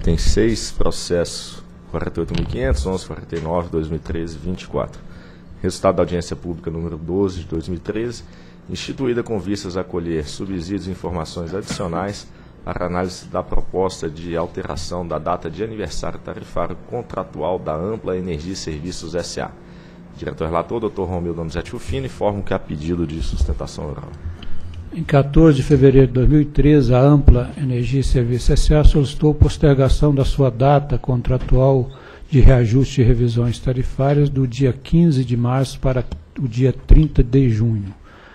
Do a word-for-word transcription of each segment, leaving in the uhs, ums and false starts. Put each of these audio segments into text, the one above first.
item seis, processo quarenta e oito mil quinhentos, onze quarenta e nove, dois mil e treze, vinte e quatro. Resultado da audiência pública número doze de dois mil e treze, instituída com vistas a colher subsídios e informações adicionais para análise da proposta de alteração da data de aniversário tarifário contratual da Ampla Energia e Serviços S A Diretor-relator, doutor Romildo Donizete Rufino, informo que há pedido de sustentação oral. Em quatorze de fevereiro de dois mil e treze, a Ampla Energia e Serviços S A solicitou postergação da sua data contratual de reajuste e revisões tarifárias do dia quinze de março para o dia trinta de junho.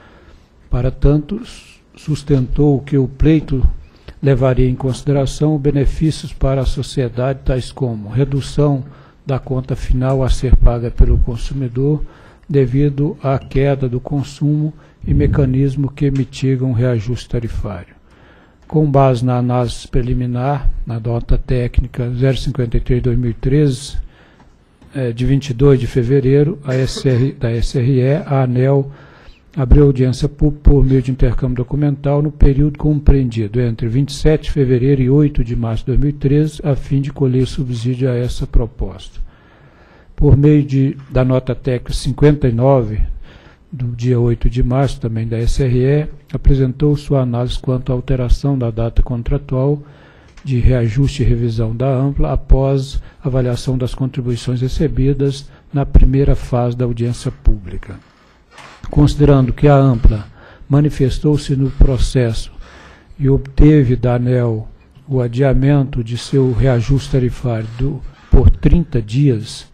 Para tanto, sustentou que o pleito levaria em consideração benefícios para a sociedade, tais como redução da conta final a ser paga pelo consumidor devido à queda do consumo e mecanismo que mitigam o reajuste tarifário. Com base na análise preliminar, na nota técnica zero cinquenta e três barra dois mil e treze, eh, de vinte e dois de fevereiro, a S R, da S R E, a ANEEL abriu audiência pública por meio de intercâmbio documental no período compreendido entre vinte e sete de fevereiro e oito de março de dois mil e treze, a fim de colher subsídio a essa proposta. Por meio de, da nota técnica cinquenta e nove, do dia oito de março, também da S R E, apresentou sua análise quanto à alteração da data contratual de reajuste e revisão da Ampla após avaliação das contribuições recebidas na primeira fase da audiência pública. Considerando que a Ampla manifestou-se no processo e obteve da ANEEL o adiamento de seu reajuste tarifário do, por trinta dias,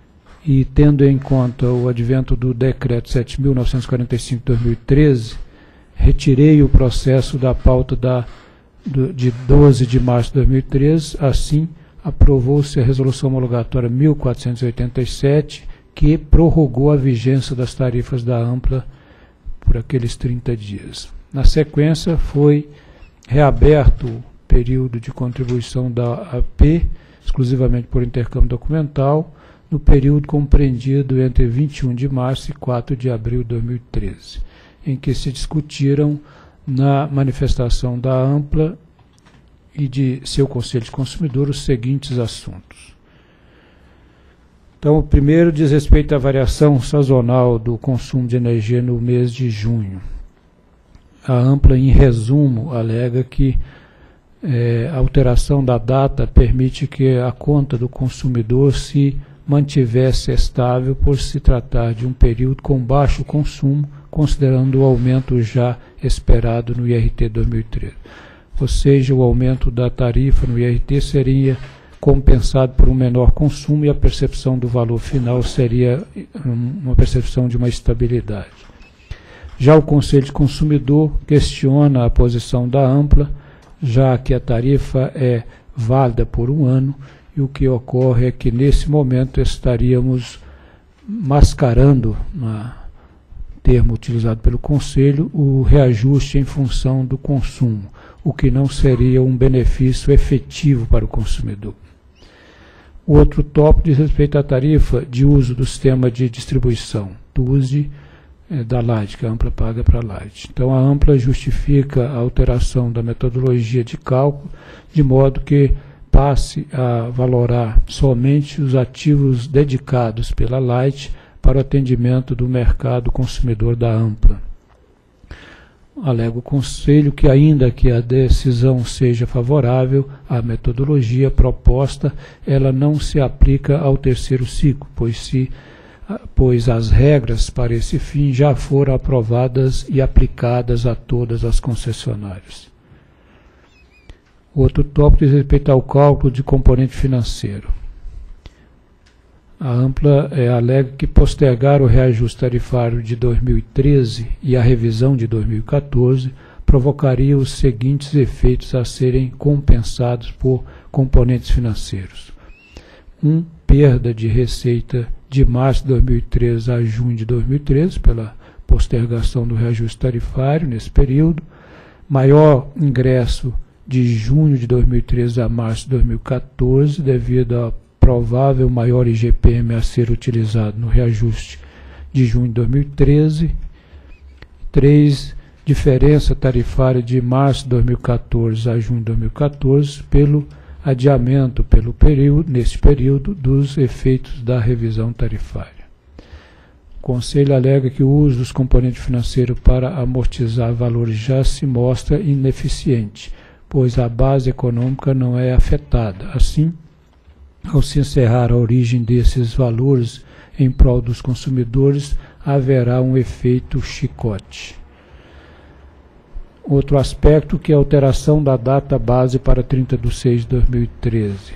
e tendo em conta o advento do Decreto sete mil novecentos e quarenta e cinco de dois mil e treze, retirei o processo da pauta da, do, de doze de março de dois mil e treze, assim aprovou-se a Resolução Homologatória mil quatrocentos e oitenta e sete, que prorrogou a vigência das tarifas da Ampla por aqueles trinta dias. Na sequência, foi reaberto o período de contribuição da A P, exclusivamente por intercâmbio documental, no período compreendido entre vinte e um de março e quatro de abril de dois mil e treze, em que se discutiram na manifestação da Ampla e de seu Conselho de Consumidor os seguintes assuntos. Então, o primeiro diz respeito à variação sazonal do consumo de energia no mês de junho. A Ampla, em resumo, alega que é, a alteração da data permite que a conta do consumidor se mantivesse estável por se tratar de um período com baixo consumo, considerando o aumento já esperado no I R T dois mil e treze. Ou seja, o aumento da tarifa no I R T seria compensado por um menor consumo e a percepção do valor final seria uma percepção de uma estabilidade. Já o Conselho de Consumidor questiona a posição da Ampla, já que a tarifa é válida por um ano, e o que ocorre é que, nesse momento, estaríamos mascarando, no termo utilizado pelo Conselho, o reajuste em função do consumo, o que não seria um benefício efetivo para o consumidor. O outro tópico diz respeito à tarifa de uso do sistema de distribuição, T U S D, é, da Light, que a Ampla paga para a Light. Então, a Ampla justifica a alteração da metodologia de cálculo, de modo que passe a valorar somente os ativos dedicados pela Light para o atendimento do mercado consumidor da Ampla. Alega o Conselho que, ainda que a decisão seja favorável à metodologia proposta, ela não se aplica ao terceiro ciclo, pois, se, pois as regras para esse fim já foram aprovadas e aplicadas a todas as concessionárias. Outro tópico diz respeito ao cálculo de componente financeiro. A Ampla é, alega que postergar o reajuste tarifário de dois mil e treze e a revisão de dois mil e quatorze provocaria os seguintes efeitos a serem compensados por componentes financeiros. Um, perda de receita de março de dois mil e treze a junho de dois mil e treze, pela postergação do reajuste tarifário nesse período. Maior ingresso de junho de dois mil e treze a março de dois mil e quatorze, devido a provável maior I G P M a ser utilizado no reajuste de junho de dois mil e treze. três. Diferença tarifária de março de dois mil e quatorze a junho de dois mil e quatorze pelo adiamento pelo período, nesse período dos efeitos da revisão tarifária. O Conselho alega que o uso dos componentes financeiros para amortizar valores já se mostra ineficiente, pois a base econômica não é afetada. Assim, ao se encerrar a origem desses valores em prol dos consumidores, haverá um efeito chicote. Outro aspecto que é a alteração da data base para trinta de seis de dois mil e treze.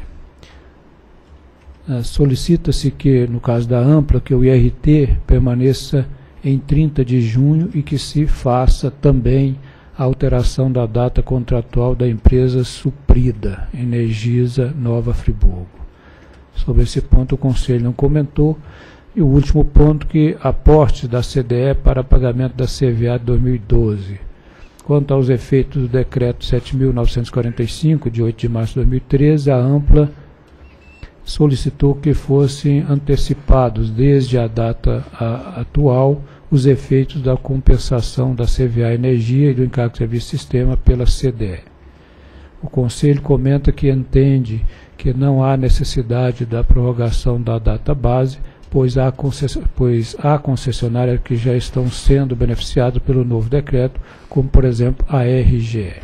Ah, solicita-se que, no caso da Ampla, que o I R T permaneça em trinta de junho e que se faça também a alteração da data contratual da empresa suprida, Energisa Nova Friburgo. Sobre esse ponto o Conselho não comentou. E o último ponto, que aportes da C D E para pagamento da C V A de dois mil e doze. Quanto aos efeitos do decreto sete mil novecentos e quarenta e cinco, de oito de março de dois mil e treze, a Ampla solicitou que fossem antecipados desde a data a, atual os efeitos da compensação da C V A Energia e do encargo de serviço sistema pela C D E. O Conselho comenta que entende que não há necessidade da prorrogação da data base, pois há, pois há concessionárias que já estão sendo beneficiadas pelo novo decreto, como, por exemplo, a R G E.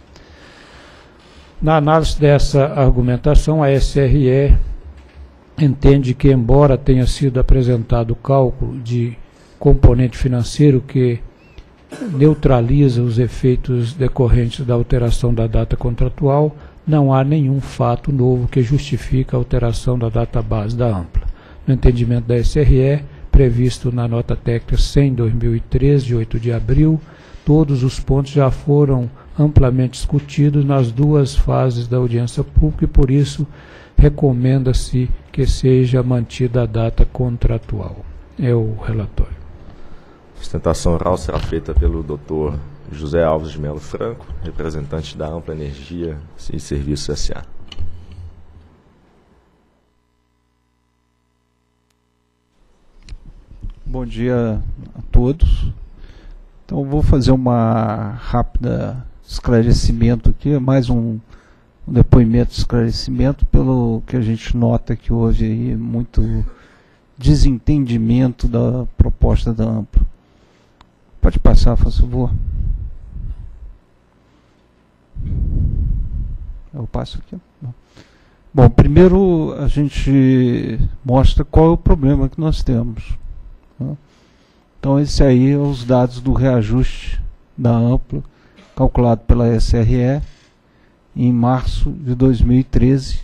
Na análise dessa argumentação, a S R E entende que, embora tenha sido apresentado o cálculo de componente financeiro que neutraliza os efeitos decorrentes da alteração da data contratual, não há nenhum fato novo que justifique a alteração da data base da Ampla. No entendimento da S R E, previsto na nota técnica cem barra dois mil e treze, de oito de abril, todos os pontos já foram amplamente discutidos nas duas fases da audiência pública e, por isso, recomenda-se que seja mantida a data contratual. É o relatório. A sustentação oral será feita pelo doutor José Alves de Melo Franco, representante da Ampla Energia e Serviços S A Bom dia a todos. Então, vou fazer uma rápida esclarecimento aqui, mais um, um depoimento de esclarecimento, pelo que a gente nota que houve aí muito desentendimento da proposta da Ampla. Pode passar, por favor. Eu passo aqui. Bom, primeiro a gente mostra qual é o problema que nós temos. Então, esse aí é os dados do reajuste da Ampla, calculado pela S R E em março de dois mil e treze,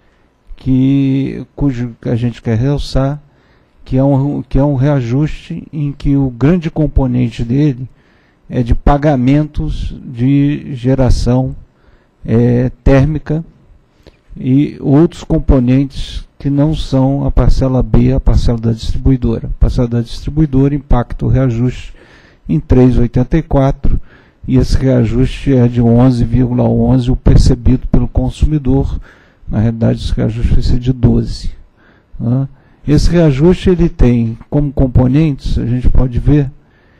que, cujo a gente quer realçar que é, um, que é um reajuste em que o grande componente dele é de pagamentos de geração é, térmica e outros componentes que não são a parcela B, a parcela da distribuidora. A parcela da distribuidora impacta o reajuste em três vírgula oitenta e quatro e esse reajuste é de onze vírgula onze, o percebido pelo consumidor. Na realidade, esse reajuste vai ser de doze. Né? Esse reajuste ele tem como componentes, a gente pode ver,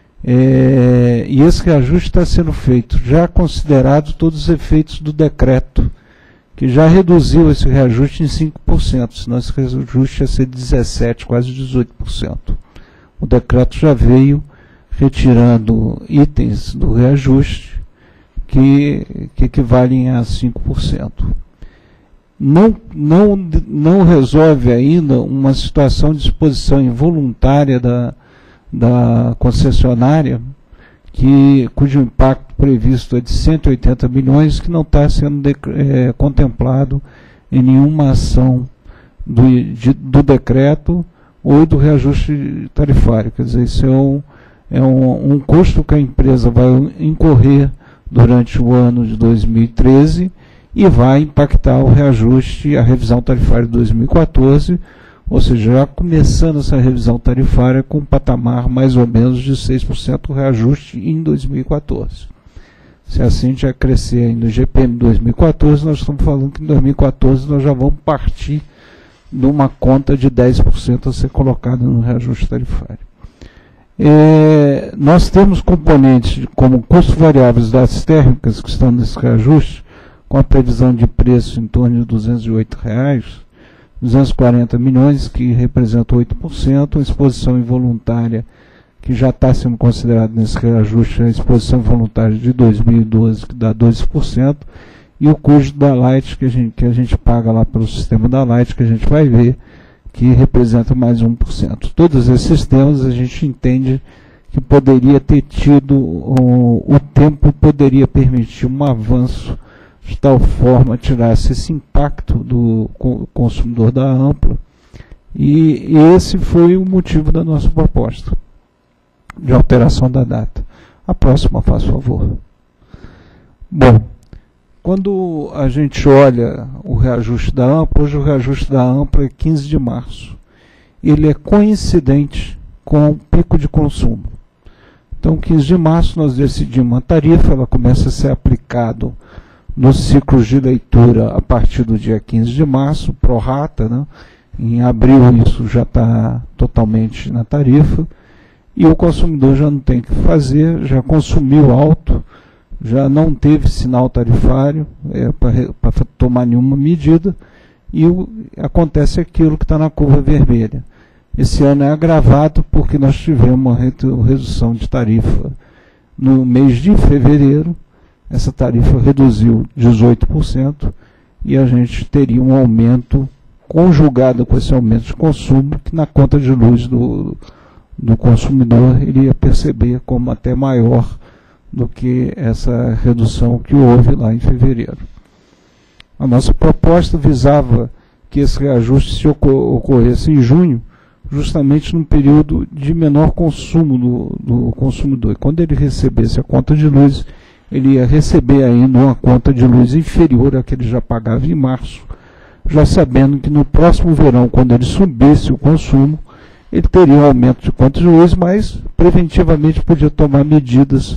é, e esse reajuste está sendo feito já considerado todos os efeitos do decreto, que já reduziu esse reajuste em cinco por cento, senão esse reajuste ia ser dezessete por cento, quase dezoito por cento. O decreto já veio retirando itens do reajuste que, que equivalem a cinco por cento. Não, não, não resolve ainda uma situação de exposição involuntária da, da concessionária, que, cujo impacto previsto é de cento e oitenta milhões, que não está sendo de, é, contemplado em nenhuma ação do, de, do decreto ou do reajuste tarifário. Quer dizer, isso é, um, é um, um custo que a empresa vai incorrer durante o ano de dois mil e treze e vai impactar o reajuste, a revisão tarifária de dois mil e quatorze, ou seja, já começando essa revisão tarifária com um patamar mais ou menos de seis por cento reajuste em dois mil e quatorze. Se assim a gente vai crescer aí no G P M dois mil e quatorze, nós estamos falando que em dois mil e quatorze nós já vamos partir de uma conta de dez por cento a ser colocada no reajuste tarifário. É, nós temos componentes como custos variáveis das térmicas que estão nesse reajuste, com a previsão de preço em torno de duzentos e oito reais, duzentos e quarenta milhões, que representa oito por cento, a exposição involuntária, que já está sendo considerado nesse reajuste, a exposição voluntária de dois mil e doze, que dá doze por cento, e o custo da Light, que a gente, que a gente paga lá pelo sistema da Light, que a gente vai ver, que representa mais um por cento. Todos esses sistemas a gente entende que poderia ter tido, o, o tempo poderia permitir um avanço de tal forma tirasse esse impacto do consumidor da Ampla, e esse foi o motivo da nossa proposta de alteração da data. A próxima, faz favor. Bom, quando a gente olha o reajuste da Ampla, hoje o reajuste da Ampla é quinze de março. Ele é coincidente com o pico de consumo. Então, quinze de março, nós decidimos uma tarifa, ela começa a ser aplicada nos ciclos de leitura a partir do dia quinze de março, pro rata, né? Em abril isso já está totalmente na tarifa, e o consumidor já não tem o que fazer, já consumiu alto, já não teve sinal tarifário é, para tomar nenhuma medida, e o, acontece aquilo que está na curva vermelha. Esse ano é agravado porque nós tivemos uma redução de tarifa no mês de fevereiro. Essa tarifa reduziu dezoito por cento e a gente teria um aumento conjugado com esse aumento de consumo, que na conta de luz do, do consumidor ele ia perceber como até maior do que essa redução que houve lá em fevereiro. A nossa proposta visava que esse reajuste se ocorresse em junho, justamente num período de menor consumo do, do consumidor. E quando ele recebesse a conta de luz, ele ia receber ainda uma conta de luz inferior à que ele já pagava em março, já sabendo que no próximo verão, quando ele subisse o consumo, ele teria um aumento de conta de luz, mas preventivamente podia tomar medidas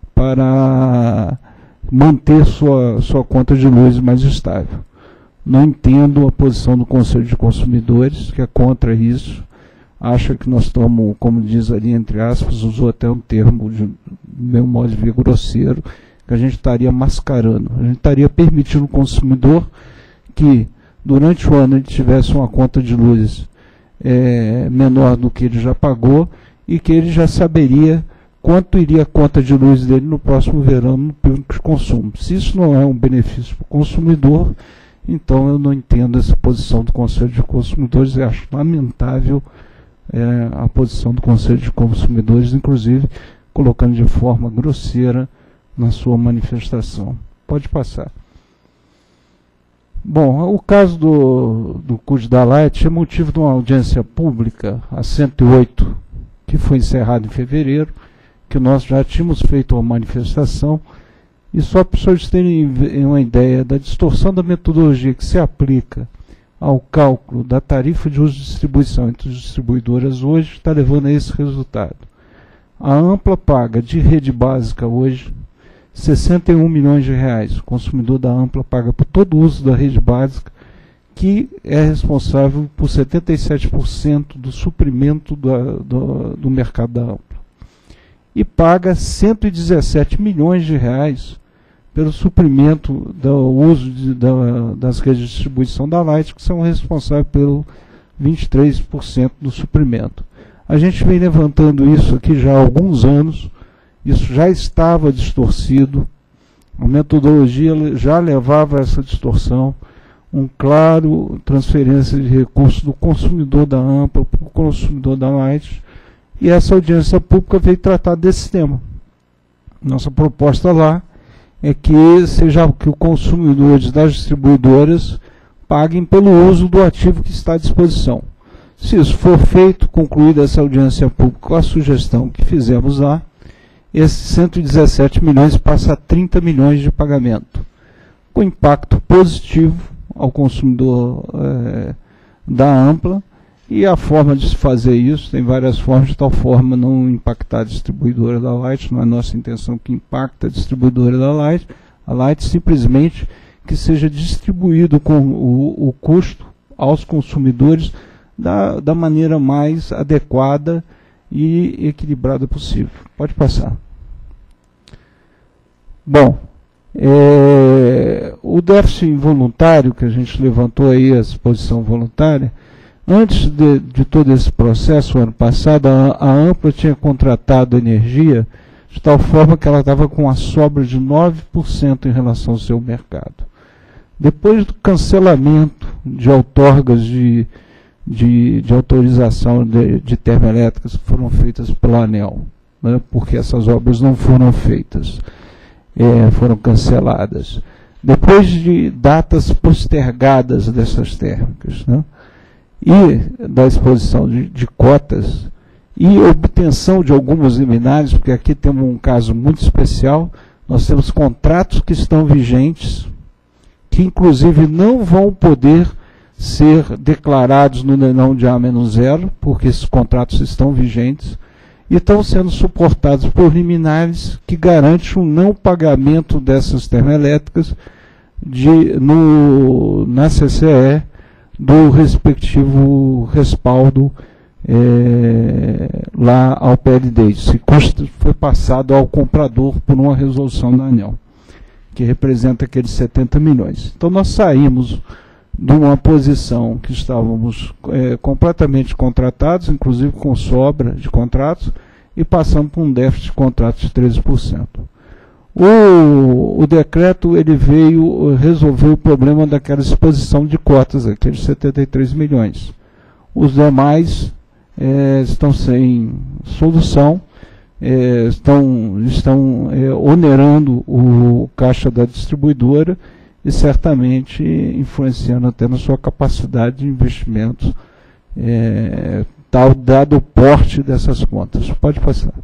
para manter sua, sua conta de luz mais estável. Não entendo a posição do Conselho de Consumidores, que é contra isso. Acha que nós estamos, como diz ali, entre aspas, usou até um termo, de meu modo de ver, grosseiro, que a gente estaria mascarando. A gente estaria permitindo ao consumidor que, durante o ano, ele tivesse uma conta de luz é, menor do que ele já pagou e que ele já saberia quanto iria a conta de luz dele no próximo verão no período de consumo. Se isso não é um benefício para o consumidor, então eu não entendo essa posição do Conselho de Consumidores e acho lamentável é, a posição do Conselho de Consumidores, inclusive colocando de forma grosseira na sua manifestação. Pode passar. Bom, o caso do, do C U D da Light é motivo de uma audiência pública, a cento e oito, que foi encerrada em fevereiro, que nós já tínhamos feito uma manifestação, e só para vocês terem uma ideia da distorção da metodologia que se aplica ao cálculo da tarifa de uso de distribuição entre as distribuidoras hoje, está levando a esse resultado. A Ampla paga de rede básica hoje sessenta e um milhões de reais. O consumidor da Ampla paga por todo o uso da rede básica, que é responsável por setenta e sete por cento do suprimento da, do, do mercado da Ampla. E paga cento e dezessete milhões de reais pelo suprimento do uso de, da, das redes de distribuição da Light, que são responsáveis pelo vinte e três por cento do suprimento. A gente vem levantando isso aqui já há alguns anos, isso já estava distorcido, a metodologia já levava a essa distorção, um claro transferência de recursos do consumidor da Ampla para o consumidor da Light, e essa audiência pública veio tratar desse tema. Nossa proposta lá é que seja que os consumidores das distribuidoras paguem pelo uso do ativo que está à disposição. Se isso for feito, concluída essa audiência pública com a sugestão que fizemos lá, esses cento e dezessete milhões passa a trinta milhões de pagamento, com impacto positivo ao consumidor é, da Ampla. E a forma de se fazer isso, tem várias formas, de tal forma não impactar a distribuidora da Light, não é nossa intenção que impacte a distribuidora da Light, a Light simplesmente que seja distribuído com o, o custo aos consumidores da, da maneira mais adequada e equilibrada possível. Pode passar. Bom, É, o déficit involuntário, que a gente levantou aí, a exposição voluntária, antes de, de todo esse processo, ano passado, a, a Ampla tinha contratado energia de tal forma que ela estava com uma sobra de nove por cento em relação ao seu mercado. Depois do cancelamento de outorgas de, de, de autorização de, de termoelétricas que foram feitas pela ANEEL, né, porque essas obras não foram feitas, é, foram canceladas. Depois de datas postergadas dessas térmicas, né, e da exposição de, de cotas, e obtenção de algumas liminares, porque aqui temos um caso muito especial, nós temos contratos que estão vigentes, que inclusive não vão poder ser declarados no leilão de A menos zero, porque esses contratos estão vigentes, e estão sendo suportados por liminares que garantem o não pagamento dessas termoelétricas de, no, na C C E do respectivo respaldo é, lá ao P L D. Esse custo foi passado ao comprador por uma resolução da ANEEL, que representa aqueles setenta milhões. Então nós saímos de uma posição que estávamos é, completamente contratados, inclusive com sobra de contratos, e passamos por um déficit de contratos de treze por cento. O, o decreto ele veio resolver o problema daquela exposição de cotas, aqueles setenta e três milhões. Os demais é, estão sem solução, é, estão, estão é, onerando o caixa da distribuidora e certamente influenciando até na sua capacidade de investimento, é, tal, dado o porte dessas contas. Pode passar.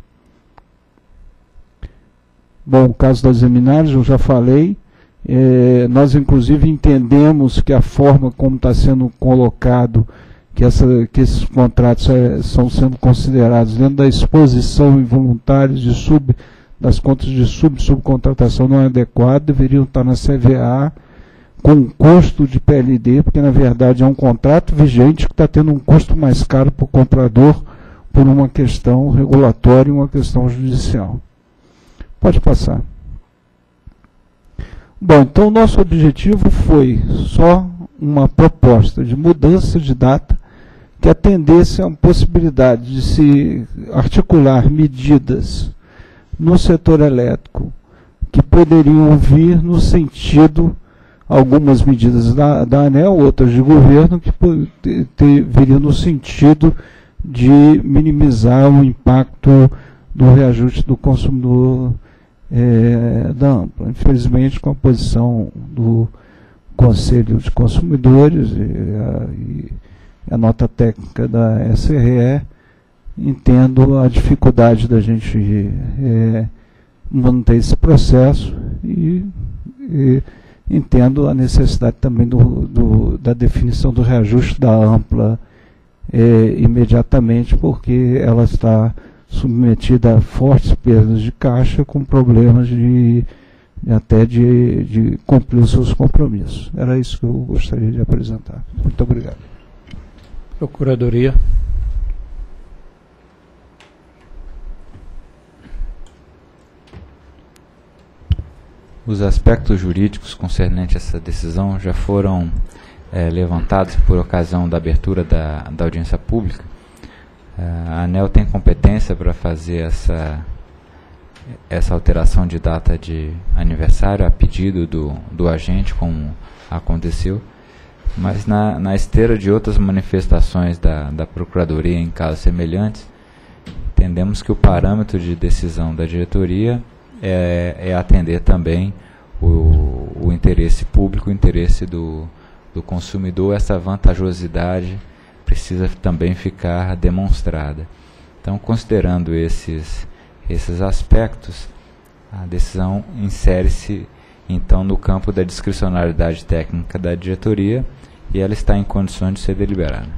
Bom, o caso das liminares, eu já falei, é, nós inclusive entendemos que a forma como está sendo colocado, que, essa, que esses contratos é, são sendo considerados dentro da exposição involuntária de sub, das contas de sub-subcontratação não é adequado, deveriam estar na C V A com custo de P L D, porque na verdade é um contrato vigente que está tendo um custo mais caro para o comprador por uma questão regulatória e uma questão judicial. Pode passar. Bom, então o nosso objetivo foi só uma proposta de mudança de data que atendesse a uma possibilidade de se articular medidas no setor elétrico que poderiam vir no sentido, algumas medidas da, da ANEEL, outras de governo, que te, te, viriam no sentido de minimizar o impacto do reajuste do consumidor é, da Ampla. Infelizmente, com a posição do Conselho de Consumidores e a, e a nota técnica da S R E, entendo a dificuldade da gente é, manter esse processo e, e entendo a necessidade também do, do, da definição do reajuste da Ampla é, imediatamente, porque ela está submetida a fortes perdas de caixa com problemas de, até de, de cumprir os seus compromissos. Era isso que eu gostaria de apresentar. Muito obrigado. Procuradoria. Os aspectos jurídicos concernentes a essa decisão já foram é, levantados por ocasião da abertura da, da audiência pública. A ANEEL tem competência para fazer essa, essa alteração de data de aniversário a pedido do, do agente, como aconteceu, mas na, na esteira de outras manifestações da, da Procuradoria em casos semelhantes, entendemos que o parâmetro de decisão da diretoria é, é atender também o, o interesse público, o interesse do, do consumidor, essa vantajosidade precisa também ficar demonstrada. Então, considerando esses, esses aspectos, a decisão insere-se, então, no campo da discricionalidade técnica da diretoria e ela está em condições de ser deliberada.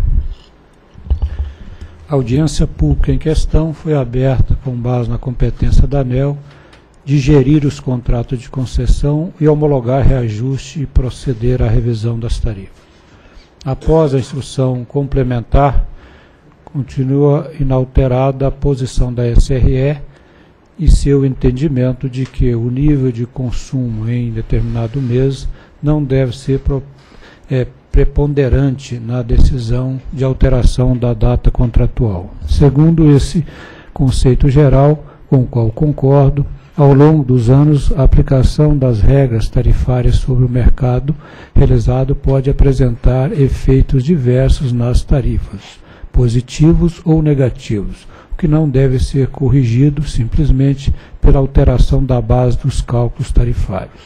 A audiência pública em questão foi aberta com base na competência da ANEEL de gerir os contratos de concessão e homologar reajuste e proceder à revisão das tarifas. Após a instrução complementar, continua inalterada a posição da S R E e seu entendimento de que o nível de consumo em determinado mês não deve ser pro, é, preponderante na decisão de alteração da data contratual. Segundo esse conceito geral, com o qual concordo, ao longo dos anos, a aplicação das regras tarifárias sobre o mercado realizado pode apresentar efeitos diversos nas tarifas, positivos ou negativos, o que não deve ser corrigido simplesmente pela alteração da base dos cálculos tarifários.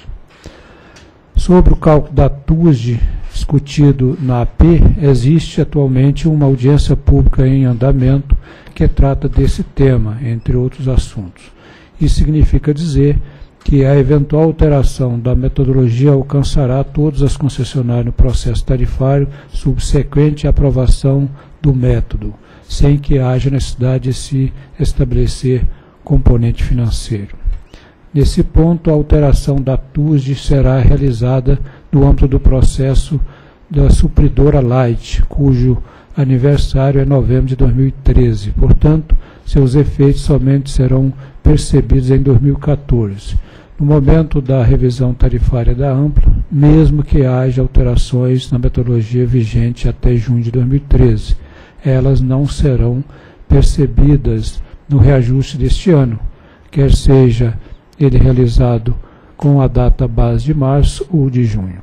Sobre o cálculo da T U S D discutido na A P, existe atualmente uma audiência pública em andamento que trata desse tema, entre outros assuntos. Isso significa dizer que a eventual alteração da metodologia alcançará todas as concessionárias no processo tarifário subsequente à aprovação do método, sem que haja necessidade de se estabelecer componente financeiro. Nesse ponto, a alteração da T U S D será realizada no âmbito do processo da supridora Light, cujo aniversário é novembro de dois mil e treze. Portanto, seus efeitos somente serão percebidos em dois mil e quatorze, no momento da revisão tarifária da Ampla, mesmo que haja alterações na metodologia vigente até junho de dois mil e treze. Elas não serão percebidas no reajuste deste ano, quer seja ele realizado com a data base de março ou de junho.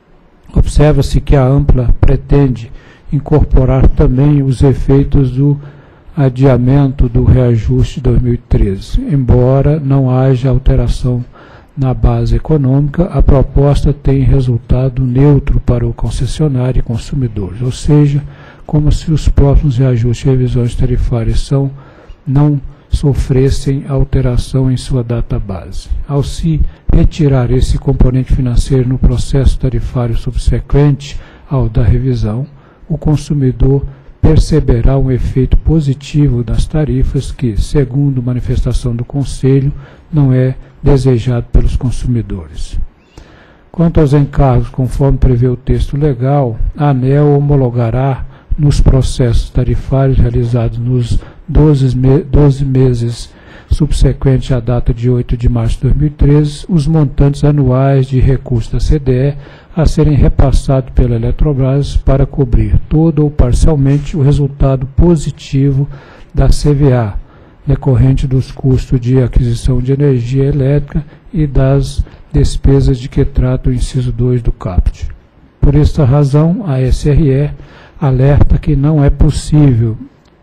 Observa-se que a Ampla pretende incorporar também os efeitos do adiamento do reajuste de dois mil e treze. Embora não haja alteração na base econômica, a proposta tem resultado neutro para o concessionário e consumidores, ou seja, como se os próximos reajustes e revisões tarifárias são, não sofressem alteração em sua data base. Ao se retirar esse componente financeiro no processo tarifário subsequente ao da revisão, o consumidor perceberá um efeito positivo das tarifas que, segundo manifestação do Conselho, não é desejado pelos consumidores. Quanto aos encargos, conforme prevê o texto legal, a ANEEL homologará nos processos tarifários realizados nos doze, me doze meses subsequentes à data de oito de março de dois mil e treze, os montantes anuais de recursos da C D E a serem repassados pela Eletrobras para cobrir todo ou parcialmente o resultado positivo da C V A, decorrente dos custos de aquisição de energia elétrica e das despesas de que trata o inciso dois do caput. Por esta razão, a S R E alerta que não é possível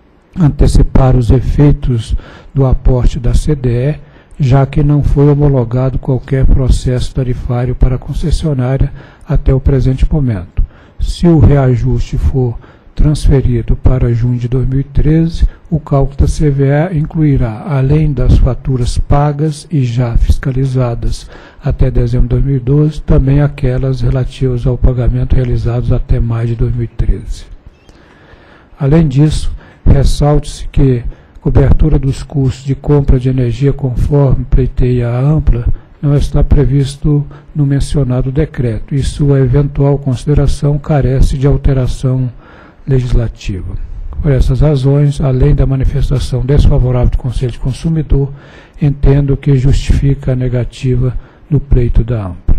antecipar os efeitos do aporte da C D E, já que não foi homologado qualquer processo tarifário para a concessionária até o presente momento. Se o reajuste for transferido para junho de dois mil e treze, o cálculo da C V A incluirá, além das faturas pagas e já fiscalizadas até dezembro de dois mil e doze, também aquelas relativas ao pagamento realizados até maio de dois mil e treze. Além disso, ressalte-se que cobertura dos custos de compra de energia conforme pleiteia a Ampla não está previsto no mencionado decreto e sua eventual consideração carece de alteração legislativa. Por essas razões, além da manifestação desfavorável do Conselho de Consumidor, entendo que justifica a negativa do pleito da Ampla.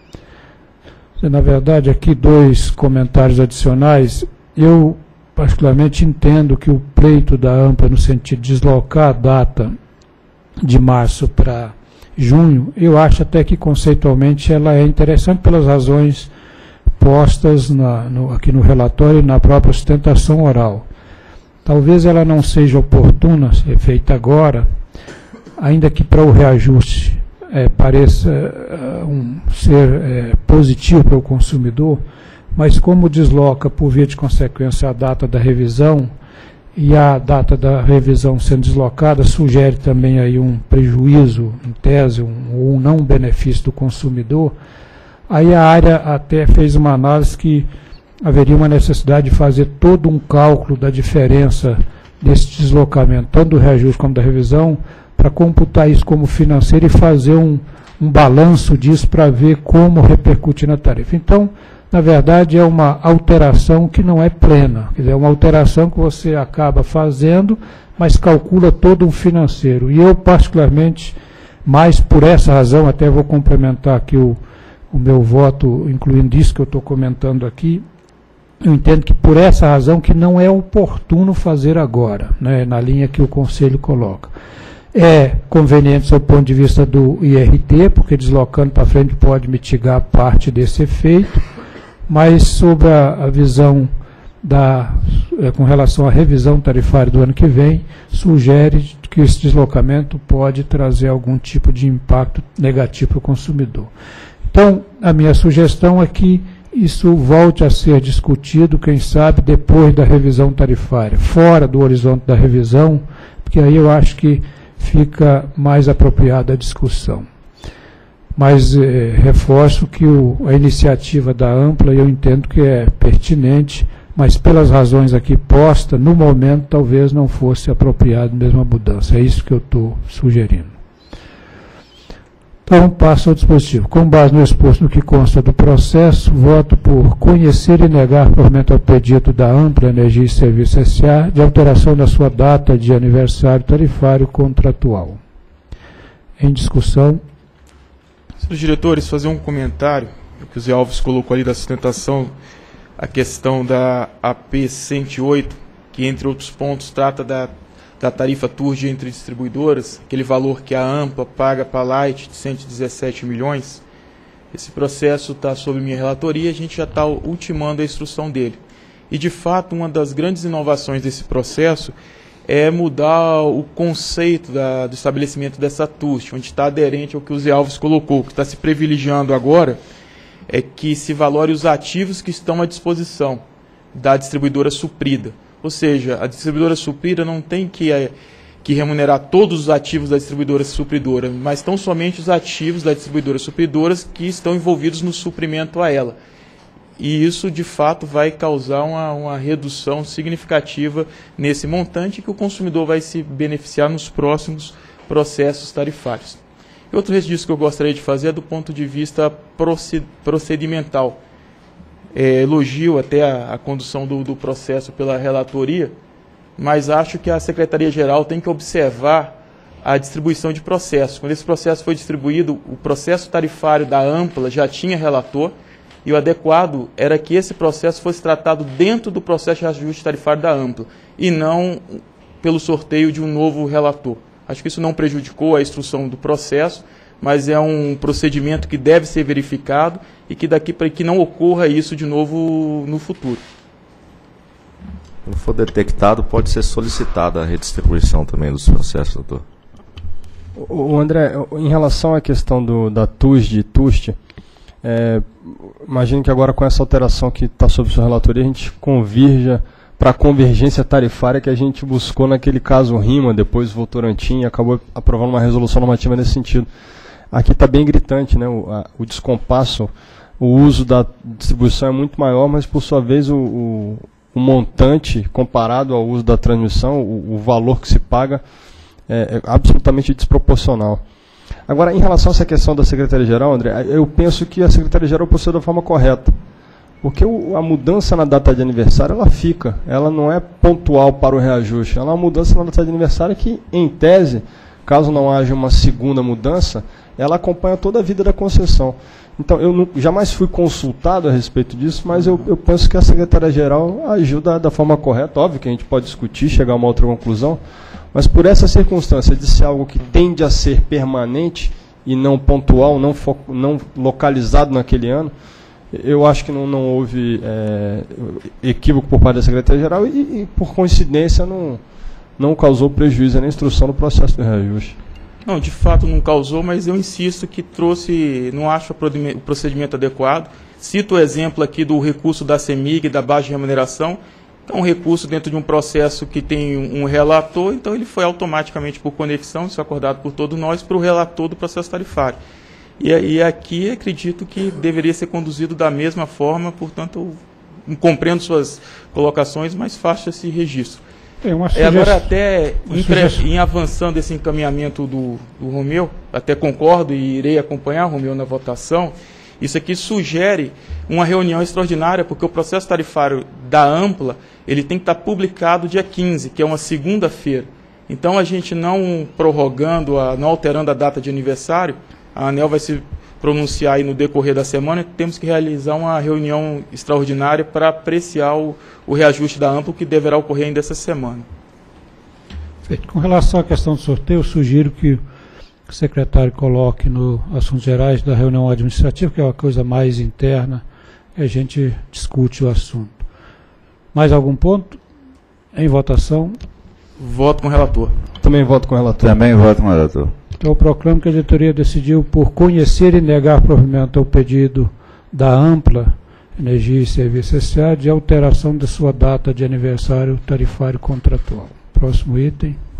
Na verdade, aqui dois comentários adicionais. Eu particularmente entendo que o pleito da Ampla, no sentido de deslocar a data de março para junho, eu acho até que conceitualmente ela é interessante pelas razões postas na, no, aqui no relatório e na própria sustentação oral. Talvez ela não seja oportuna ser feita agora, ainda que para o reajuste é, pareça uh, um, ser é, positivo para o consumidor, mas como desloca, por via de consequência, a data da revisão, e a data da revisão sendo deslocada, sugere também aí um prejuízo, em tese, um, um não benefício do consumidor, aí a área até fez uma análise que haveria uma necessidade de fazer todo um cálculo da diferença desse deslocamento, tanto do reajuste como da revisão, para computar isso como financeiro e fazer um, um balanço disso para ver como repercutir na tarifa. Então, na verdade, é uma alteração que não é plena. Quer dizer, é uma alteração que você acaba fazendo, mas calcula todo um financeiro. E eu, particularmente, mais por essa razão, até vou complementar aqui o, o meu voto, incluindo isso que eu estou comentando aqui, eu entendo que por essa razão que não é oportuno fazer agora, né, na linha que o Conselho coloca. É conveniente do ponto de vista do I R T, porque deslocando para frente pode mitigar parte desse efeito, mas sobre a, a visão da, é, com relação à revisão tarifária do ano que vem, sugere que esse deslocamento pode trazer algum tipo de impacto negativo para o consumidor. Então, a minha sugestão é que isso volte a ser discutido, quem sabe, depois da revisão tarifária, fora do horizonte da revisão, porque aí eu acho que fica mais apropriada a discussão. Mas eh, reforço que o, a iniciativa da Ampla, eu entendo que é pertinente, mas pelas razões aqui postas, no momento talvez não fosse apropriado mesmo a mudança. É isso que eu estou sugerindo. Então, passo ao dispositivo. Com base no exposto no que consta do processo, voto por conhecer e negar provimento ao pedido da Ampla Energia e Serviços S A de alteração da sua data de aniversário tarifário contratual. Em discussão. Senhores diretores, fazer um comentário, o que o Zé Alves colocou ali da sustentação, a questão da A P cento e oito, que, entre outros pontos, trata da da tarifa Turge entre distribuidoras, aquele valor que a Ampla paga para a Light de cento e dezessete milhões, esse processo está sob minha relatoria, a gente já está ultimando a instrução dele. E, de fato, uma das grandes inovações desse processo é mudar o conceito da, do estabelecimento dessa Turge, onde está aderente ao que o Zé Alves colocou. O que está se privilegiando agora é que se valore os ativos que estão à disposição da distribuidora suprida. Ou seja, a distribuidora suprida não tem que, é, que remunerar todos os ativos da distribuidora supridora, mas tão somente os ativos da distribuidora supridora que estão envolvidos no suprimento a ela. E isso, de fato, vai causar uma, uma redução significativa nesse montante que o consumidor vai se beneficiar nos próximos processos tarifários. E outro registro que eu gostaria de fazer é do ponto de vista procedimental. É, elogio até a, a condução do, do processo pela relatoria, mas acho que a Secretaria-Geral tem que observar a distribuição de processos. Quando esse processo foi distribuído, o processo tarifário da Ampla já tinha relator, e o adequado era que esse processo fosse tratado dentro do processo de ajuste tarifário da Ampla, e não pelo sorteio de um novo relator. Acho que isso não prejudicou a instrução do processo, mas é um procedimento que deve ser verificado e que daqui para que não ocorra isso de novo no futuro. Quando for detectado, pode ser solicitada a redistribuição também dos processos, doutor. O André, em relação à questão do, da T U S D e T U S T, é, imagino que agora com essa alteração que está sob sua relatoria, a gente convirja para a convergência tarifária que a gente buscou naquele caso RIMA, depois Votorantim, e acabou aprovando uma resolução normativa nesse sentido. Aqui está bem gritante, né, o, a, o descompasso, o uso da distribuição é muito maior, mas por sua vez o, o, o montante comparado ao uso da transmissão, o, o valor que se paga é, é absolutamente desproporcional. Agora, em relação a essa questão da Secretaria-Geral, André, eu penso que a Secretaria-Geral procedeu da forma correta. Porque o, a mudança na data de aniversário, ela fica, ela não é pontual para o reajuste, ela é uma mudança na data de aniversário que, em tese, caso não haja uma segunda mudança, ela acompanha toda a vida da concessão. Então, eu não, jamais fui consultado a respeito disso, mas eu, eu penso que a Secretaria-Geral ajuda da forma correta. Óbvio que a gente pode discutir, chegar a uma outra conclusão, mas por essa circunstância de ser algo que tende a ser permanente e não pontual, não, fo, não localizado naquele ano, eu acho que não, não houve é, equívoco por parte da Secretaria-Geral e, e, por coincidência, não, não causou prejuízo na instrução do processo de reajuste. Não, de fato não causou, mas eu insisto que trouxe, não acho o procedimento adequado. Cito o exemplo aqui do recurso da CEMIG, da baixa remuneração, que é um recurso dentro de um processo que tem um relator, então ele foi automaticamente por conexão, isso é acordado por todos nós, para o relator do processo tarifário. E, e aqui acredito que deveria ser conduzido da mesma forma, portanto, eu compreendo suas colocações, mas faço esse registro. É uma é, agora, até em, em avançando esse encaminhamento do, do Romeu, até concordo e irei acompanhar o Romeu na votação, Isso aqui sugere uma reunião extraordinária, porque o processo tarifário da Ampla ele tem que estar publicado dia quinze, que é uma segunda-feira. Então, a gente não prorrogando, a, não alterando a data de aniversário, a ANEEL vai se pronunciar aí no decorrer da semana, temos que realizar uma reunião extraordinária para apreciar o, o reajuste da Ampla, que deverá ocorrer ainda essa semana. Feito. Com relação à questão do sorteio, eu sugiro que o secretário coloque no assuntos gerais da reunião administrativa, que é uma coisa mais interna, e a gente discute o assunto. Mais algum ponto? Em votação? Voto com o relator. Também voto com o relator. Também voto com o relator. Então, eu proclamo que a diretoria decidiu por conhecer e negar provimento ao pedido da Ampla Energia e Serviços S A de alteração de sua data de aniversário tarifário contratual. Próximo item.